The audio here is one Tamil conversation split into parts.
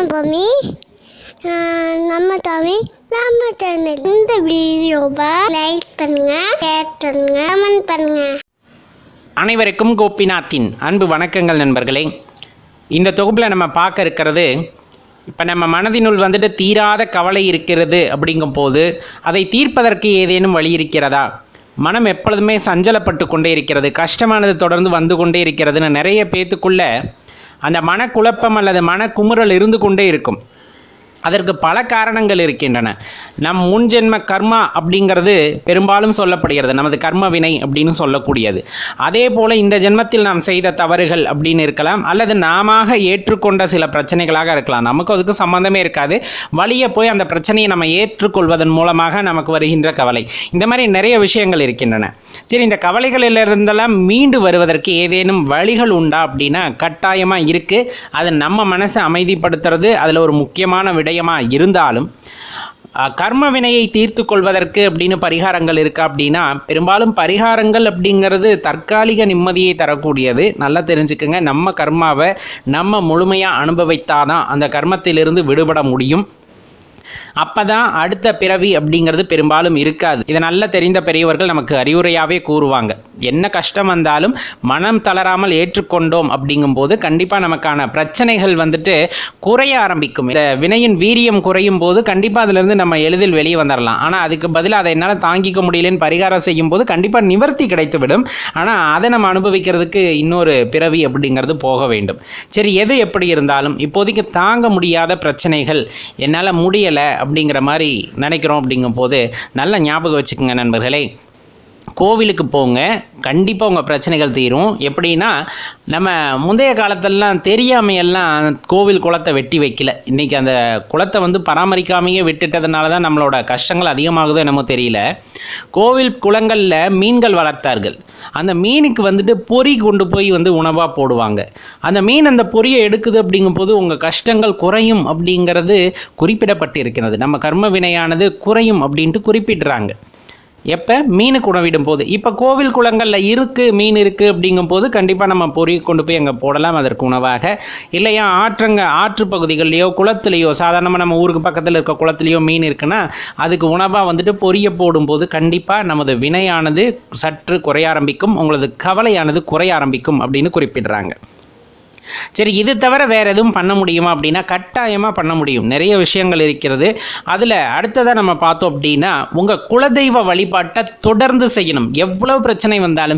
பூமி நம்ம தமிழ் நம்ம சேனல். இந்த வீடியோவை லைக் பண்ணுங்க, ஷேர் பண்ணுங்க, கமெண்ட் பண்ணுங்க. அனைவருக்கும் கோபிநாத்தின் அன்பு வணக்கங்கள் நண்பர்களே. இந்த தொகுப்பில் நம்ம பார்க்க இருக்கிறது, இப்போ நம்ம மனதினுள் தீராத கவலை இருக்கிறது அப்படிங்கும் போது அதை தீர்ப்பதற்கு ஏதேனும் வழி இருக்கிறதா? மனம் எப்பொழுதுமே சஞ்சலப்பட்டு கொண்டே இருக்கிறது, கஷ்டமானது தொடர்ந்து வந்து கொண்டே இருக்கிறதுன்னு நிறைய பேத்துக்குள்ள அந்த மனக்குழப்பம் அல்லது மனக்குமுறல் இருந்து கொண்டே இருக்கும். அதற்கு பல காரணங்கள் இருக்கின்றன. நம் முன்ஜென்ம கர்மா அப்படிங்கிறது பெரும்பாலும் சொல்லப்படுகிறது, நமது கர்ம வினை அப்படின்னு சொல்லக்கூடியது. அதே போல் இந்த ஜென்மத்தில் நாம் செய்த தவறுகள் அப்படின்னு இருக்கலாம், அல்லது நாம ஏற்றுக்கொண்ட சில பிரச்சனைகளாக இருக்கலாம். நமக்கு அதுக்கு சம்மந்தமே இருக்காது. வழியே போய் அந்த பிரச்சனையை நம்ம ஏற்றுக்கொள்வதன் மூலமாக நமக்கு வருகின்ற கவலை, இந்த மாதிரி நிறைய விஷயங்கள் இருக்கின்றன. சரி, இந்த கவலைகளிலிருந்தெல்லாம் மீண்டு வருவதற்கு ஏதேனும் வழிகள் உண்டா அப்படின்னா கட்டாயமாக இருக்குது. அது நம்ம மனசை அமைதிப்படுத்துறது அதில் ஒரு முக்கியமான இருந்தாலும் கர்ம வினையை தீர்த்து கொள்வதற்கு அப்படின்னு பரிகாரங்கள் இருக்கா அப்படின்னா பெரும்பாலும் பரிகாரங்கள் அப்படிங்கிறது தற்காலிக நிம்மதியை தரக்கூடியது. நல்லா தெரிஞ்சுக்கங்க, நம்ம கர்மாவை நம்ம முழுமையாக அனுபவித்தாதான் அந்த கர்மத்திலிருந்து விடுபட முடியும். அப்பதான் அடுத்த பிறவி அப்படிங்கிறது பெரும்பாலும் இருக்காது. இதை நல்லா தெரிந்த பெரியவர்கள் நமக்கு அறிவுரையாகவே கூறுவாங்க. என்ன கஷ்டம் வந்தாலும் மனம் தளராமல் ஏற்றுக்கொண்டோம் அப்படிங்கும் போது கண்டிப்பாக நமக்கான பிரச்சனைகள் குறைய ஆரம்பிக்கும். இந்த வினையின் வீரியம் குறையும் போது கண்டிப்பாக அதிலிருந்து நம்ம எளிதில் வெளியே வந்துடலாம். ஆனால் அதுக்கு பதிலாக அதை என்னால் தாங்கிக்க முடியலன்னு பரிகாரம் செய்யும் போது கண்டிப்பாக நிவர்த்தி கிடைத்துவிடும். ஆனால் அதை நம்ம அனுபவிக்கிறதுக்கு இன்னொரு பிறவி அப்படிங்கிறது போக வேண்டும். சரி, எது எப்படி இருந்தாலும் இப்போதைக்கு தாங்க முடியாத பிரச்சனைகள், என்னால் முடியலை அப்படிங்கிற மாதிரி நினைக்கிறோம் அப்படிங்கும் போது நல்லா ஞாபகம் வச்சுக்கோங்க நண்பர்களே, கோவிலுக்கு போங்க, கண்டிப்பாக உங்கள் பிரச்சனைகள் தீரும். எப்படின்னா, நம்ம முந்தைய காலத்திலலாம் தெரியாமையெல்லாம் கோவில் குளத்தை வெட்டி வைக்கல. இன்றைக்கி அந்த குளத்தை பராமரிக்காமையே விட்டுட்டதுனால தான் நம்மளோட கஷ்டங்கள் அதிகமாகுதோ என்னமோ தெரியல. கோவில் குளங்களில் மீன்கள் வளர்த்தார்கள். அந்த மீனுக்கு பொறி கொண்டு போய் உணவாக போடுவாங்க. அந்த மீன் அந்த பொரியை எடுக்குது அப்படிங்கும் போது உங்கள் கஷ்டங்கள் குறையும் அப்படிங்கிறது குறிப்பிடப்பட்டு இருக்கிறது. நம்ம கர்ம வினையானது குறையும் அப்படின்ட்டு குறிப்பிடுறாங்க. எப்போ? மீனுக்கு உணவிடும் போது. இப்போ கோவில் குளங்களில் இருக்குது, மீன் இருக்குது அப்படிங்கும் போது கண்டிப்பாக நம்ம பொறி கொண்டு போய் அங்கே போடலாம் அதற்கு உணவாக. இல்லையா ஆற்று பகுதிகள்லையோ குளத்துலையோ, சாதாரணமாக நம்ம ஊருக்கு பக்கத்தில் இருக்க குளத்துலையோ மீன் இருக்குன்னா அதுக்கு உணவாக பொரியை போடும்போது கண்டிப்பாக நமது வினையானது சற்று குறைய ஆரம்பிக்கும், உங்களது கவலையானது குறைய ஆரம்பிக்கும் அப்படின்னு குறிப்பிடுறாங்க. சரி, இது தவிர வேறு எதுவும் பண்ண முடியுமா அப்படின்னா கட்டாயமாக பண்ண முடியும். நிறைய விஷயங்கள் இருக்கிறது. அதில் அடுத்ததாக நம்ம பார்த்தோம் அப்படின்னா, உங்கள் குலதெய்வ வழிபாட்டை தொடர்ந்து செய்யணும். எவ்வளவு பிரச்சனை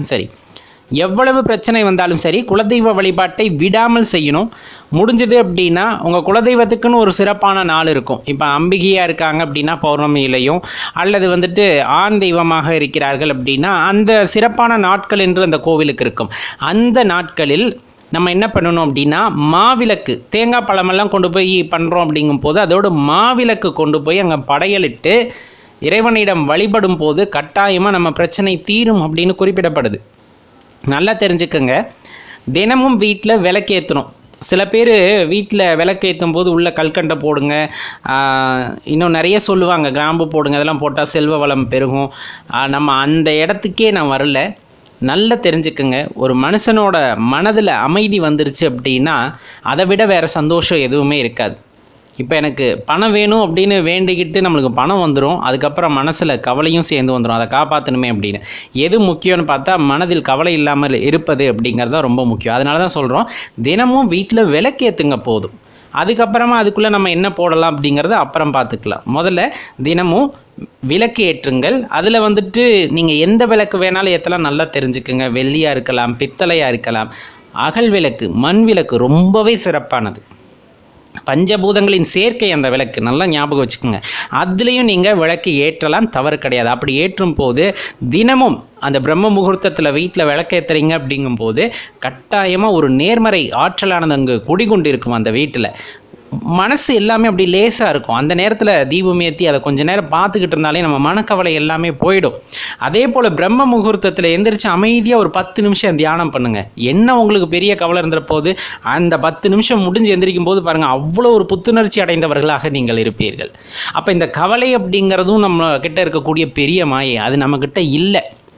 வந்தாலும் சரி குலதெய்வ வழிபாட்டை விடாமல் செய்யணும். முடிஞ்சது அப்படின்னா உங்கள் குலதெய்வத்துக்குன்னு ஒரு சிறப்பான நாள் இருக்கும். இப்போ அம்பிகையாக இருக்காங்க அப்படின்னா பௌர்ணமியிலையும், அல்லது ஆண் தெய்வமாக இருக்கிறார்கள் அப்படின்னா அந்த சிறப்பான நாட்கள் என்று அந்த கோவிலுக்கு இருக்கும். அந்த நாட்களில் நம்ம என்ன பண்ணணும் அப்படின்னா, மாவிளக்கு, தேங்காய் பழமெல்லாம் கொண்டு போய் பண்ணுறோம் அப்படிங்கும் போது அதோடு மாவிளக்கு கொண்டு போய் அங்கே படையலிட்டு இறைவனிடம் வழிபடும் போது கட்டாயமாக நம்ம பிரச்சனை தீரும் அப்படின்னு குறிப்பிடப்படுது. நல்லா தெரிஞ்சுக்கங்க, தினமும் வீட்டில் விளக்கேற்றணும். சில பேர் வீட்டில் விளக்கேற்றும் போது உள்ள கல்கண்டை போடுங்க, இன்னும் நிறைய சொல்லுவாங்க, கிராம்பு போடுங்க, அதெல்லாம் போட்டால் செல்வ வளம் பெருகும். நம்ம அந்த இடத்துக்கே நான் வரல. நல்லா தெரிஞ்சுக்குங்க, ஒரு மனுஷனோட மனதில் அமைதி வந்துருச்சு அப்படின்னா அதை விட வேறு சந்தோஷம் எதுவுமே இருக்காது. இப்போ எனக்கு பணம் வேணும் அப்படின்னு வேண்டிக்கிட்டு நம்மளுக்கு பணம் வந்துடும், அதுக்கப்புறம் மனசில் கவலையும் சேர்ந்து வந்துடும், அதை காப்பாற்றணுமே அப்படின்னு. எது முக்கியம்னு பார்த்தா மனதில் கவலை இல்லாமல் இருப்பது அப்படிங்கிறது தான் ரொம்ப முக்கியம். அதனால தான் சொல்கிறோம், தினமும் வீட்டில் விளக்கேற்றுங்க போதும். அதுக்கப்புறமா அதுக்குள்ளே நம்ம என்ன போடலாம் அப்படிங்கிறத அப்புறம் பார்த்துக்கலாம். முதல்ல தினமும் விளக்கு ஏற்றுங்கள். அதில் நீங்கள் எந்த விளக்கு வேணாலும் ஏற்றலாம். நல்லா தெரிஞ்சுக்குங்க, வெள்ளியாக இருக்கலாம், பித்தளையாக இருக்கலாம். அகல் விளக்கு, மண் விளக்கு ரொம்பவே சிறப்பானது. பஞ்சபூதங்களின் சேர்க்கை அந்த விளக்கு, நல்லா ஞாபகம் வச்சுக்கோங்க. அதுலேயும் நீங்கள் விளக்கு ஏற்றலாம், தவறு கிடையாது. அப்படி ஏற்றும் போது தினமும் அந்த பிரம்ம முகூர்த்தத்தில் வீட்டில் விளக்கேற்றுறீங்க அப்படிங்கும்போது கட்டாயமாக ஒரு நேர்மறை ஆற்றலானது அங்கே குடிகொண்டு இருக்கும். அந்த வீட்டில் மனசு எல்லாமே அப்படி லேசாக இருக்கும். அந்த நேரத்தில் தீபம் ஏற்றி அதை கொஞ்சம் நேரம் பார்த்துக்கிட்டு இருந்தாலே நம்ம மனக்கவலை எல்லாமே போயிடும். அதே போல் பிரம்ம முகூர்த்தத்தில் எந்திரிச்சு அமைதியாக ஒரு 10 நிமிஷம் தியானம் பண்ணுங்கள். என்ன உங்களுக்கு பெரிய கவலை இருந்துற போது அந்த 10 நிமிஷம் முடிஞ்சு எந்திரிக்கும் போது பாருங்கள், அவ்வளோ ஒரு புத்துணர்ச்சி அடைந்தவர்களாக நீங்கள் இருப்பீர்கள். அப்போ இந்த கவலை அப்படிங்கிறதும் நம்ம கிட்ட இருக்கக்கூடிய பெரிய மாயை, அது நம்மக்கிட்ட இல்லை.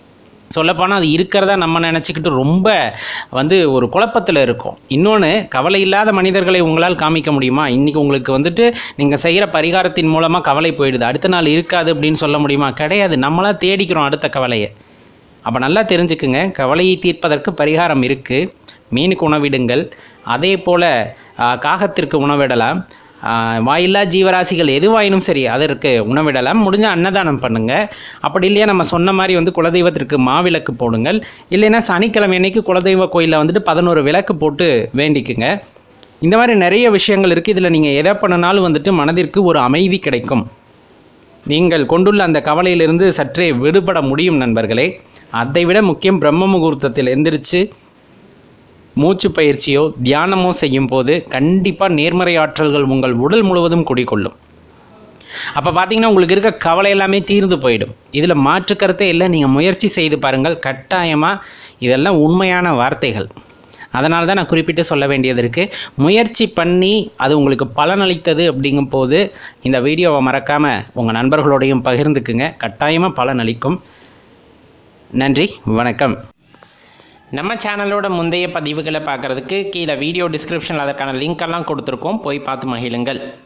சொல்லப்போனால் அது இருக்கிறதா நம்ம நினச்சிக்கிட்டு ரொம்ப ஒரு குழப்பத்தில் இருக்கும். இன்னொன்று, கவலை இல்லாத மனிதர்களை உங்களால் காமிக்க முடியுமா? இன்றைக்கி உங்களுக்கு நீங்கள் செய்கிற பரிகாரத்தின் மூலமாக கவலை போயிடுது, அடுத்த நாள் இருக்காது அப்படின்னு சொல்ல முடியுமா? கிடையாது. நம்மளாக தேடிக்கிறோம் அடுத்த கவலையை. அப்போ நல்லா தெரிஞ்சுக்குங்க, கவலையை தீர்ப்பதற்கு பரிகாரம் இருக்குது. மீனுக்கு உணவிடுங்கள், அதே போல் காகத்திற்கு உணவிடலாம், வாயில்லா ஜீவராசிகள் எதுவாயினும் சரி அதற்கு உணவிடலாம். முடிஞ்சால் அன்னதானம் பண்ணுங்கள். அப்படி இல்லையா நம்ம சொன்ன மாதிரி குலதெய்வத்திற்கு மாவிளக்கு போடுங்கள். இல்லைன்னா சனிக்கிழமை அன்னைக்கு குலதெய்வ கோயிலில் 11 விளக்கு போட்டு வேண்டிக்குங்க. இந்த மாதிரி நிறைய விஷயங்கள் இருக்குது. இதில் நீங்கள் எதை பண்ணினாலும் மனதிற்கு ஒரு அமைதி கிடைக்கும். நீங்கள் கொண்டுள்ள அந்த கவலையிலிருந்து சற்றே விடுபட முடியும் நண்பர்களே. அதை விட முக்கியம், பிரம்ம முகூர்த்தத்தில் எந்திரிச்சு மூச்சு பயிற்சியோ தியானமோ செய்யும் போது கண்டிப்பாக நேர்மறை ஆற்றல்கள் உங்கள் உடல் முழுவதும் குடிக்கொள்ளும். அப்போ பார்த்தீங்கன்னா உங்களுக்கு இருக்க கவலை எல்லாமே தீர்ந்து போயிடும். இதில் மாற்றுக்கருத்தே இல்லை. நீங்கள் முயற்சி செய்து பாருங்கள், கட்டாயமாக. இதெல்லாம் உண்மையான வார்த்தைகள், அதனால தான் நான் குறிப்பிட்டு சொல்ல வேண்டியது இருக்குது. முயற்சி பண்ணி அது உங்களுக்கு பலனளித்தது அப்படிங்கும் போது இந்த வீடியோவை மறக்காமல் உங்கள் நண்பர்களோடையும் பகிர்ந்துக்குங்க. கட்டாயமாக பலனளிக்கும். நன்றி, வணக்கம். நம்ம சேனலோட முந்தைய பதிவுகளை பார்க்குறதுக்கு கீழே வீடியோ டிஸ்கிரிப்ஷனில் அதற்கான லிங்க் எல்லாம் கொடுத்துருக்கோம், போய் பார்த்து மகிழுங்கள்.